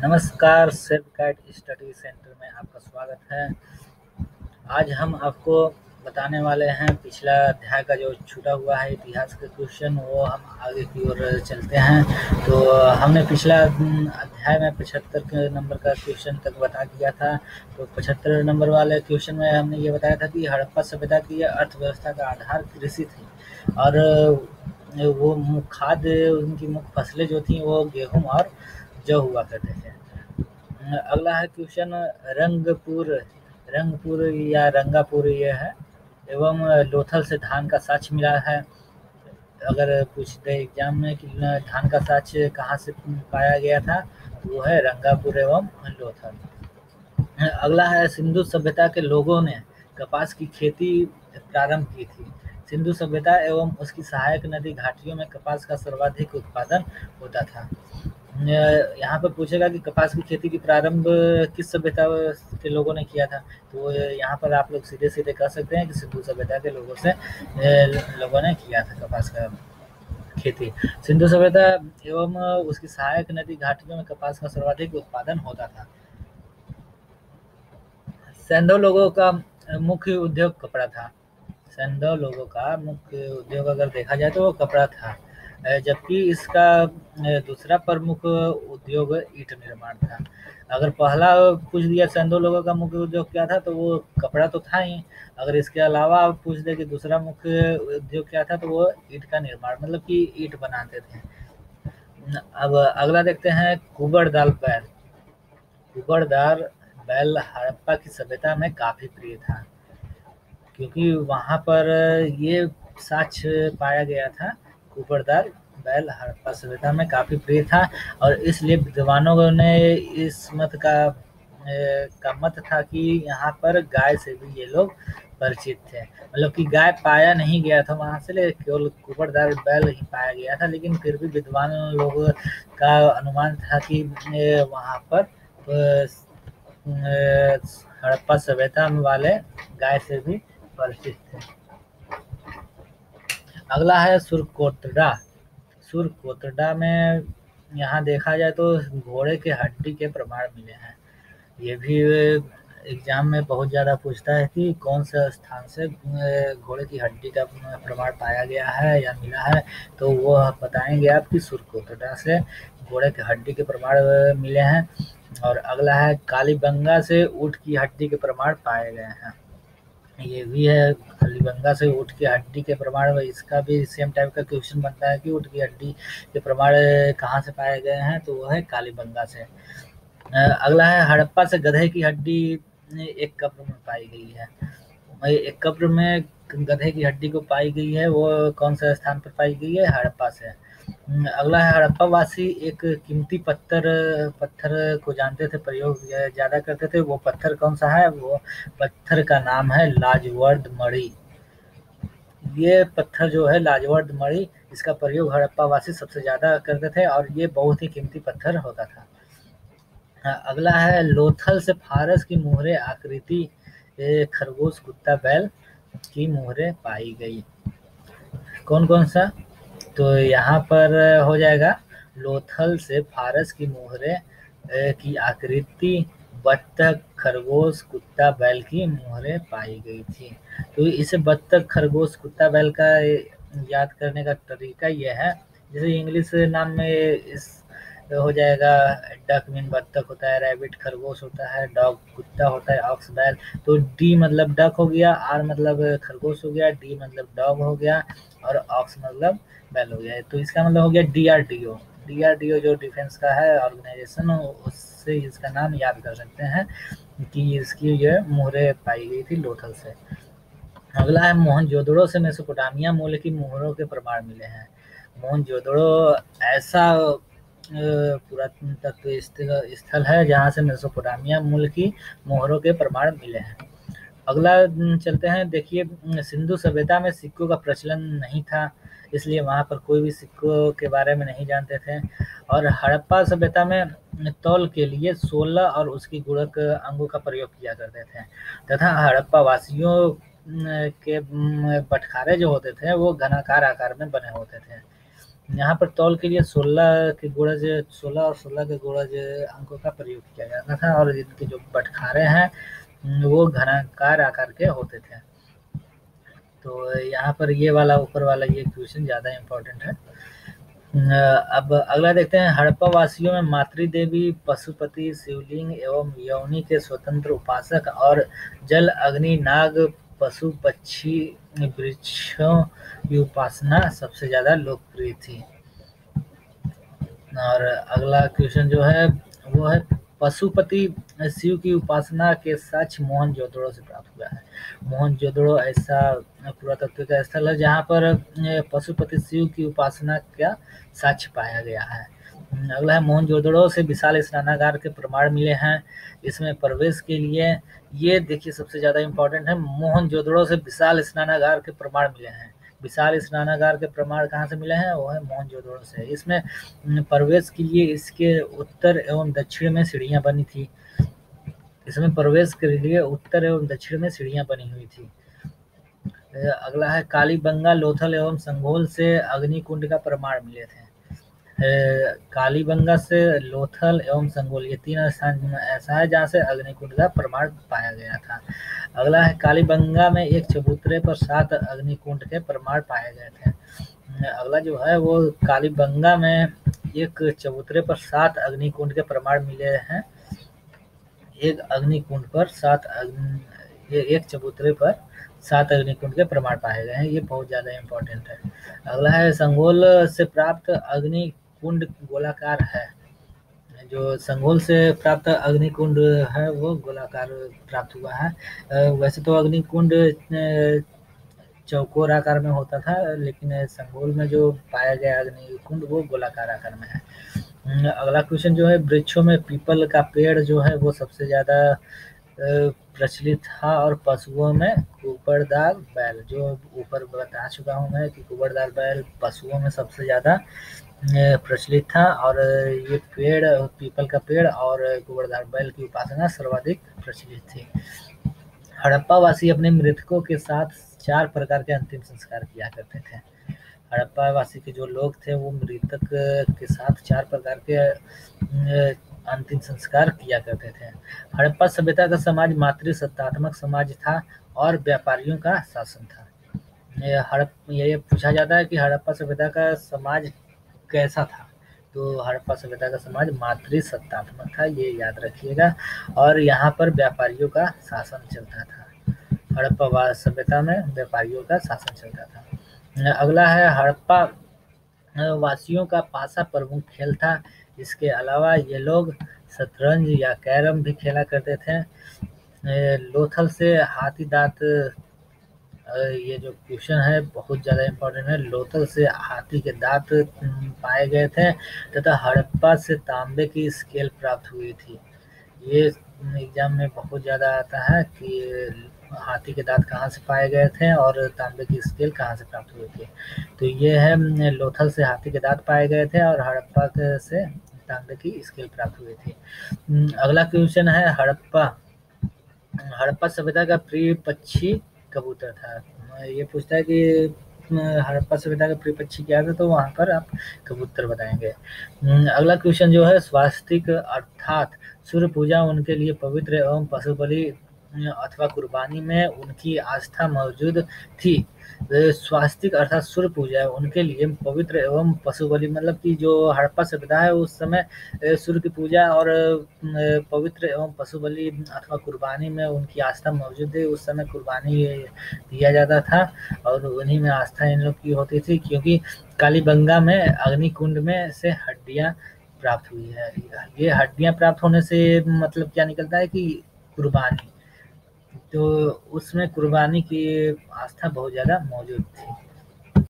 नमस्कार, self guide study centre में आपका स्वागत है। आज हम आपको बताने वाले हैं पिछला अध्याय का जो छूटा हुआ है इतिहास के क्वेश्चन, वो हम आगे की ओर चलते हैं। तो हमने पिछला अध्याय में 75 के नंबर का क्वेश्चन तक बता दिया था। तो 75 नंबर वाले क्वेश्चन में हमने ये बताया था कि हड़प्पा सभ्यता की अर्थव्यवस्था का आधार कृषि थी और वो खाद्य उनकी मुख्य फसलें जो थी वो गेहूँ और जौ हुआ करते थे। अगला है क्वेश्चन रंगपुर या रंगापुर ये है एवं लोथल से धान का साक्ष मिला है। अगर पूछ दे एग्जाम में कि धान का साक्ष कहाँ से पाया गया था, तो वो है रंगापुर एवं लोथल। अगला है सिंधु सभ्यता के लोगों ने कपास की खेती प्रारंभ की थी। सिंधु सभ्यता एवं उसकी सहायक नदी घाटियों में कपास का सर्वाधिक उत्पादन होता था। यहाँ पर पूछेगा कि कपास की खेती की प्रारंभ किस सभ्यता के लोगों ने किया था, तो यहाँ पर आप लोग सीधे कह सकते हैं कि सिंधु सभ्यता के लोगों ने किया था कपास का खेती। सिंधु सभ्यता एवं उसकी सहायक नदी घाटियों में कपास का सर्वाधिक उत्पादन होता था। सैंधव लोगों का मुख्य उद्योग कपड़ा था। सैंधव लोगों का मुख्य उद्योग अगर देखा जाए तो वो कपड़ा था, जबकि इसका दूसरा प्रमुख उद्योग ईंट निर्माण था। अगर पहला पूछ दिया सैंधव लोगों का मुख्य उद्योग क्या था, तो वो कपड़ा तो था ही। अगर इसके अलावा पूछ दे कि दूसरा मुख्य उद्योग क्या था, तो वो ईंट का निर्माण, मतलब कि ईंट बनाते थे। अब अगला देखते हैं कुबड़दार बैल। कुबड़दार बैल हड़प्पा की सभ्यता में काफी प्रिय था, क्योंकि वहाँ पर ये साक्ष्य पाया गया था। कुबड़दार बैल हड़प्पा सभ्यता में काफी प्रिय था और इसलिए विद्वानों ने इस मत का मत था कि यहाँ पर गाय से भी ये लोग परिचित थे। मतलब कि गाय पाया नहीं गया था वहाँ से, लेकिन केवल कुबड़दार बैल ही पाया गया था, लेकिन फिर भी विद्वान लोगों का अनुमान था कि वहाँ पर हड़प्पा सभ्यता वाले गाय से भी परिचित थे। अगला है सुरकोटड़ा। सुरकोटड़ा में यहाँ देखा जाए तो घोड़े के हड्डी के प्रमाण मिले हैं। ये भी एग्जाम में बहुत ज़्यादा पूछता है कि कौन से स्थान से घोड़े की हड्डी का प्रमाण पाया गया है या मिला है, तो वो बताएंगे आप कि सुरकोटड़ा से घोड़े के हड्डी के प्रमाण मिले हैं। और अगला है कालीबंगा से ऊँट की हड्डी के प्रमाण पाए गए हैं। ये भी है कालीबंगा से ऊँट की हड्डी के प्रमाण, इसका भी सेम टाइप का क्वेश्चन बनता है कि ऊँट की हड्डी के प्रमाण कहाँ से पाए गए हैं, तो वो है कालीबंगा से। अगला है हड़प्पा से गधे की हड्डी एक कब्र में पाई गई है। एक कब्र में गधे की हड्डी को पाई गई है, वो कौन सा स्थान पर पाई गई है? हड़प्पा से। अगला है हड़प्पा वासी एक कीमती पत्थर को जानते थे, प्रयोग ज़्यादा करते थे। वो पत्थर कौन सा है? वो पत्थर का नाम है लाजवर्द मणि। ये पत्थर जो है लाजवर्द मणि, इसका प्रयोग हड़प्पा वासी सबसे ज़्यादा करते थे और ये बहुत ही कीमती पत्थर होता था। अगला है लोथल से फारस की मोहरे आकृति खरगोश कुत्ता बैल की मोहरें पाई गई। कौन कौन सा? तो यहाँ पर हो जाएगा लोथल से फारस की मोहरें की आकृति बत्तख खरगोश कुत्ता बैल की मोहरें पाई गई थी। तो इसे बत्तख खरगोश कुत्ता बैल का याद करने का तरीका यह है, जैसे इंग्लिश नाम में इस हो जाएगा डक मीन बत्तख होता है, रैबिट खरगोश होता है, डॉग कुत्ता होता है, ऑक्स बैल। तो डी मतलब डक हो गया, आर मतलब खरगोश हो गया, डी मतलब डॉग हो गया और ऑक्स मतलब बैल हो गया। तो इसका मतलब हो गया डीआरडीओ। डीआरडीओ जो डिफेंस का है ऑर्गेनाइजेशन, उससे इसका नाम याद कर सकते हैं कि इसकी जो मोहरें पाई गई थी लोथल से। अगला है मोहनजोदड़ो से मेसोपोटामिया मूल की मोहरों के प्रमाण मिले हैं। मोहनजोदड़ो ऐसा पुरातत्व स्थल है जहाँ से मेसोपोटामिया मूल की मोहरों के प्रमाण मिले हैं। अगला चलते हैं। देखिए, सिंधु सभ्यता में सिक्कों का प्रचलन नहीं था, इसलिए वहाँ पर कोई भी सिक्कों के बारे में नहीं जानते थे। और हड़प्पा सभ्यता में तौल के लिए 16 और उसकी गुणक अंगों का प्रयोग किया करते थे तथा हड़प्पा वासियों के बटखारे जो होते थे वो घनाकार आकार में बने होते थे। यहाँ पर तौल के लिए 16 और 16 के गुणज अंकों का प्रयोग किया जाता था और इनके जो बटखारे हैं वो घनाकार आकार के होते थे। तो यहाँ पर ये वाला ऊपर वाला ये क्वेश्चन ज़्यादा इम्पोर्टेंट है। अब अगला देखते हैं, हड़प्पा वासियों में मातृ देवी, पशुपति, शिवलिंग एवं योनि के स्वतंत्र उपासक और जल, अग्नि, नाग, पशु, पक्षी, वृक्षों की उपासना सबसे ज़्यादा लोकप्रिय थी। और अगला क्वेश्चन जो है वो है, पशुपति शिव की उपासना के साक्ष्य मोहनजोदड़ो से प्राप्त हुआ है। मोहनजोदड़ो ऐसा पुरातत्व का स्थल है जहाँ पर पशुपति शिव की उपासना का साक्ष्य पाया गया है। अगला है, मोहनजोदड़ो से विशाल स्नानागार के प्रमाण मिले हैं। इसमें प्रवेश के लिए ये देखिए सबसे ज़्यादा इम्पोर्टेंट है, मोहनजोदड़ो से विशाल स्नानागार के प्रमाण मिले हैं। विशाल स्नानागार के प्रमाण कहाँ से मिले हैं? वो है मोहनजोदड़ो से। इसमें प्रवेश के लिए इसके उत्तर एवं दक्षिण में सीढ़ियाँ बनी थी। इसमें प्रवेश के लिए उत्तर एवं दक्षिण में सीढ़ियाँ बनी हुई थी। अगला है, कालीबंगा, लोथल एवं संघोल से अग्निकुंड का प्रमाण मिले थे। कालीबंगा से लोथल एवं संघोल ये 3 स्थान ऐसा है जहाँ से अग्निकुंड का प्रमाण पाया गया था। अगला है, कालीबंगा में एक चबूतरे पर 7 अग्निकुंड के प्रमाण पाए गए थे। अगला जो है वो कालीबंगा में एक चबूतरे पर 7 अग्निकुंड के प्रमाण मिले हैं। एक अग्निकुंड पर एक चबूतरे पर 7 अग्निकुंड के प्रमाण पाए गए हैं। ये बहुत ज़्यादा इम्पोर्टेंट है। अगला है, संघोल से प्राप्त अग्निकुंड गोलाकार है। जो संघोल से प्राप्त अग्निकुंड है वो गोलाकार प्राप्त हुआ है। वैसे तो अग्निकुंड चौकोर आकार में होता था, लेकिन संघोल में जो पाया गया अग्निकुंड वो गोलाकार आकार में है। अगला क्वेश्चन जो है, वृक्षों में पीपल का पेड़ जो है वो सबसे ज़्यादा प्रचलित था और पशुओं में कुबड़दार बैल, जो ऊपर बता चुका हूँ मैं कि कुबड़दार बैल पशुओं में सबसे ज़्यादा प्रचलित था और ये पेड़, पीपल का पेड़ और कुबड़दार बैल की उपासना सर्वाधिक प्रचलित थी। हड़प्पा वासी अपने मृतकों के साथ 4 प्रकार के अंतिम संस्कार किया करते थे। हड़प्पा वासी के जो लोग थे वो मृतक के साथ 4 प्रकार के अंतिम संस्कार किया करते थे। हड़प्पा सभ्यता का समाज मातृसत्तात्मक समाज था और व्यापारियों का शासन था। ये पूछा जाता है कि हड़प्पा सभ्यता का समाज कैसा था? तो हड़प्पा सभ्यता का समाज मातृसत्तात्मक था, ये याद रखिएगा, और यहाँ पर व्यापारियों का शासन चलता था। हड़प्पा सभ्यता में व्यापारियों का शासन चलता था। अगला है, हड़प्पा वासियों का पासा प्रमुख खेल था। इसके अलावा ये लोग शतरंज या कैरम भी खेला करते थे। लोथल से हाथी दांत, ये जो क्वेश्चन है बहुत ज़्यादा इम्पोर्टेंट है। लोथल से हाथी के दांत पाए गए थे तथा हड़प्पा से तांबे की स्केल प्राप्त हुई थी। ये एग्जाम में बहुत ज़्यादा आता है कि हाथी के दांत कहाँ से पाए गए थे और तांबे की स्केल कहाँ से प्राप्त हुई थी। तो ये है, लोथल से हाथी के दांत पाए गए थे और हड़प्पा से तांबे की स्केल प्राप्त हुई थी। अगला क्वेश्चन है, हड़प्पा सभ्यता का प्रिय पक्षी कबूतर था। ये पूछता है कि हड़प्पा सभ्यता का प्रिय पक्षी क्या था, तो वहाँ पर आप कबूतर बताएंगे। अगला क्वेश्चन जो है, स्वास्तिक अर्थात सूर्य पूजा उनके लिए पवित्र एवं पशु बलि अथवा कुर्बानी में उनकी आस्था मौजूद थी। स्वास्तिक अर्थात सूर्य पूजा उनके लिए पवित्र एवं पशु बलि, मतलब कि जो हड़प्पा सभ्यता है उस समय सूर्य की पूजा और पवित्र एवं पशु बलि अथवा कुर्बानी में उनकी आस्था मौजूद है। उस समय कुर्बानी दिया जाता था और उन्हीं में आस्था इन लोग की होती थी, क्योंकि कालीबंगा में अग्निकुंड में से हड्डियाँ प्राप्त हुई है। ये हड्डियाँ प्राप्त होने से मतलब क्या निकलता है कि कुर्बानी, तो उसमें कुर्बानी की आस्था बहुत ज़्यादा मौजूद थी।